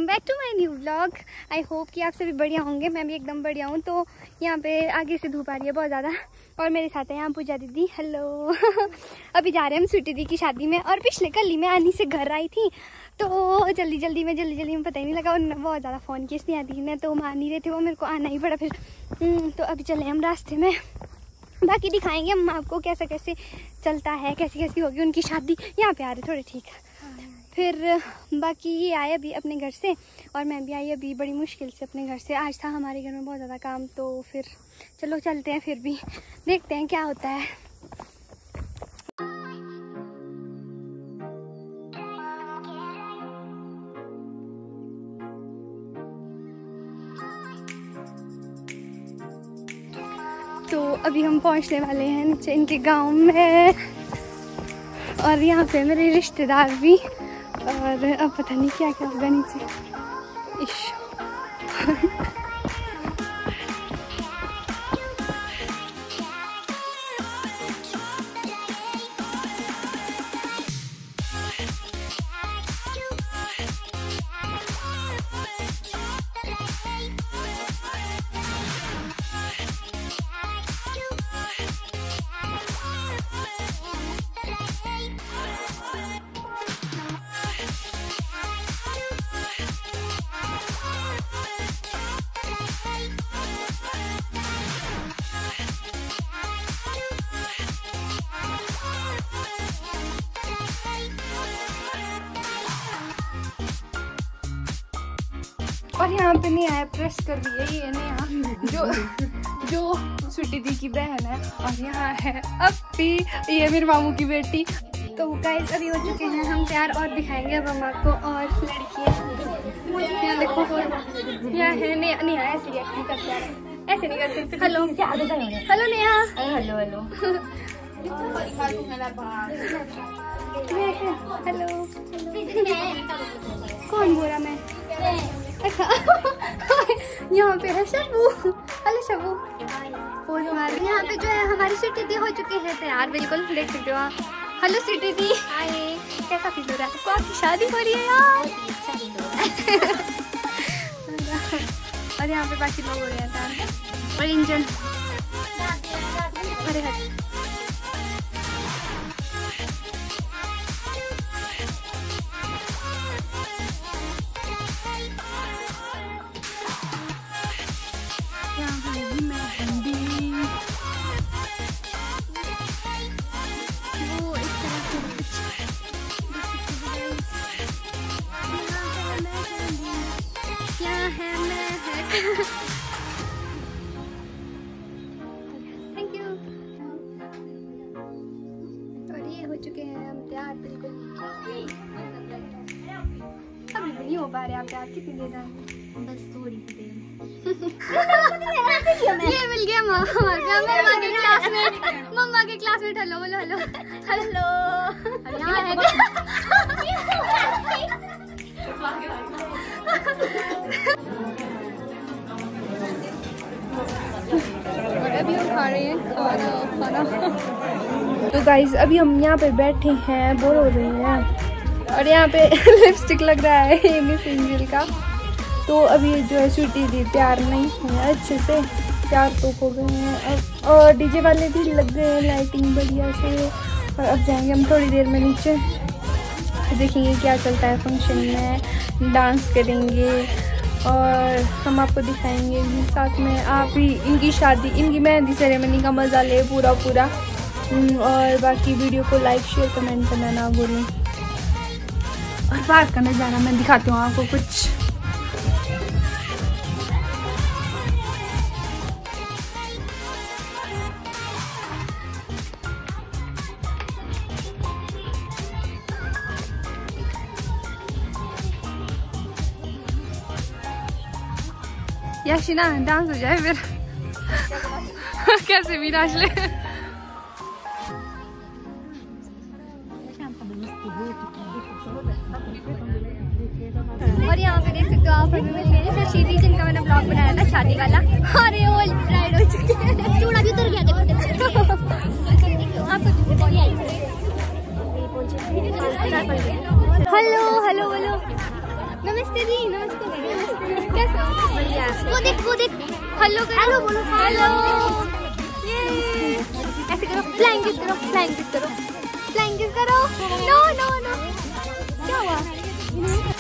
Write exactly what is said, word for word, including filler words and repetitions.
Back to my new vlog. I hope कि आप सभी बढ़िया होंगे, मैं भी एकदम बढ़िया हूँ। तो यहाँ पे आगे से धूप आ रही है बहुत ज़्यादा और मेरे साथ है यहाँ पूजा दीदी। हेलो। अभी जा रहे हैं हम स्वीटी दी की शादी में। और पिछले कल ही मैं आनी से घर आई थी तो जल्दी जल्दी में जल्दी जल्दी में पता ही नहीं लगा और बहुत ज़्यादा फ़ोन की इसलिए आती मैं तो मान नहीं रहे थे वो, मेरे को आना ही पड़ा फिर। तो अभी चले हम रास्ते में, बाकी दिखाएंगे हम आपको कैसा कैसे चलता है, कैसी कैसी होगी उनकी शादी। यहाँ पे आ रहे थोड़े ठीक है। फिर बाकी ये आए अभी अपने घर से और मैं भी आई अभी बड़ी मुश्किल से अपने घर से। आज था हमारे घर में बहुत ज़्यादा काम तो फिर चलो चलते हैं, फिर भी देखते हैं क्या होता है। तो अभी हम पहुंचने वाले हैं नीचे इनके गांव में और यहाँ पे मेरे रिश्तेदार भी, और अब पता नहीं क्या क्या होगा नीचे। इश और यहाँ पे नहीं आया प्रेस कर रही है ये नहीं जो जो स्वीटी दी की बहन है। और यहाँ है अपी, ये मेरे मामू की बेटी। तो गाइस अभी हो चुके हैं हम तैयार और दिखाएंगे अब हम आपको। और लड़कियाँ यहाँ देखो, यहाँ है नेहा। नेहा ऐसे एक्टिंग करते हैं, ऐसे नहीं करते। Hello hello Neha. Hello hello hello. कौन बोला मैं? अच्छा यहाँ पे है शबू। हेलो शबू। यहाँ पे जो है हमारी स्वीटी दी हो चुके हैं तैयार, बिल्कुल देख सकते हो आप। हेलो स्वीटी दी, हाय। कैसा फील हो रहा है आपको? आपकी शादी हो रही है यार। और यहाँ पे बाकी लोग हो रहे हैं और इंजन। अरे थैंक यू। और ये हो चुके हैं हम तैयार बिल्कुल। अभी नहीं हो पा रहे आप तैयार, कितनी देर है? बस थोड़ी सी देर में। ये मिल गया मम्मा के क्लास में। मम्मा के क्लास में हेलो बोलो। Hello hello. यहाँ है और अभी हम खा रहे हैं खाना खाना। तो गाइज अभी हम यहाँ पे बैठे हैं, बोर हो रहे हैं और यहाँ पे लिपस्टिक लग रहा है ये मिस एंजल का। तो अभी जो है स्वीटी दी तैयार नहीं है अच्छे से, तैयार तो हो गए हैं अब। और डीजे वाले भी लग गए हैं लाइटिंग बढ़िया से। और अब जाएंगे हम थोड़ी देर में नीचे, देखेंगे क्या चलता है फंक्शन में, डांस करेंगे और हम आपको दिखाएंगे भी साथ में। आप भी इनकी शादी, इनकी मेहंदी सेरेमनी का मज़ा ले पूरा पूरा। और बाकी वीडियो को लाइक शेयर कमेंट करना ना भूलें। और बाहर का नज़ारा मैं दिखाती हूँ आपको कुछ। याशिना डांस हो जाए फिर कैसे भी नाच ले। और यहाँ पे देख सकते हो आप अभी मिल गए फिर शीदी जिनका मैंने ब्लॉग बनाया था शादी वाला। अरे वो ब्राइड हो चुकी है, चूड़ा भी उतर गया देखो। हेलो हेलो हेलो नमस्ते दी, नमस्ते। कैसे हो? बढ़िया। वो देख, वो देख। हेलो करो। हेलो बोलो। हेलो। ये ऐसे करो, फ्लाइंग किस करो, फ्लाइंग किस करो, फ्लाइंग किस करो। No no no. क्या हुआ?